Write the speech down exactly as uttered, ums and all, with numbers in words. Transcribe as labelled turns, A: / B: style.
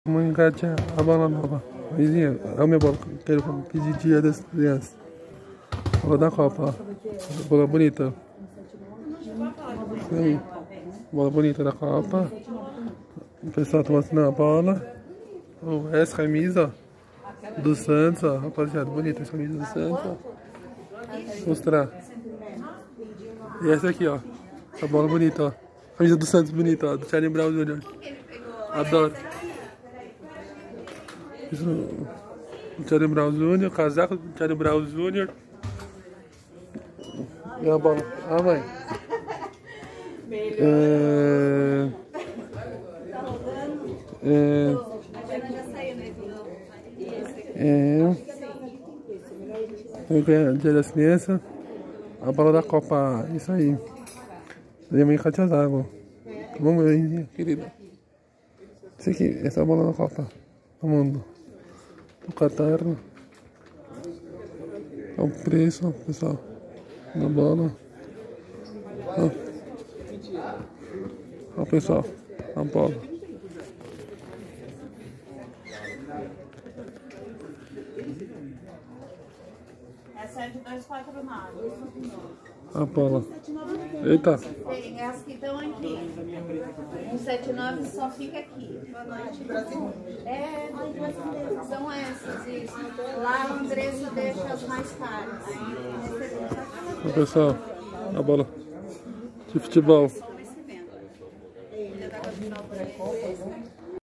A: Vamos engatear a bola nova. Vizinha, é a minha bola que eu quero pedir dia das crianças. Bola da Copa, ó. Bola bonita. Aí. Bola bonita da Copa. O pessoal tá mostrando a bola. Oh, essa camisa, ó. Do Santos, ó. Rapaziada, bonita essa camisa do Santos, ó. Vou mostrar. E essa aqui, ó. A bola bonita, ó. Camisa do Santos bonita, ó. Do Charlie Brown Júnior Adoro. Isso, o Charlie Brown Júnior Casaco do Charlie Brown Júnior E a bola. Ah, mãe. É... É... É... O dia das crianças. A bola da Copa. Isso aí. Minha mãe cate as águas. Vamos ver, querida. Isso aqui. Essa é a bola da Copa do Mundo. O Qatar. É o preço, pessoal, da bola. Ó, ó pessoal, a bola.
B: Essa é de dois quatro nove.
A: A bola. Eita.
B: Tem as que estão aqui. um sete nove só fica aqui. Boa noite. É, são essas, isso. Lá a Andressa deixa as mais caras.
A: Ó, pessoal, a bola de futebol.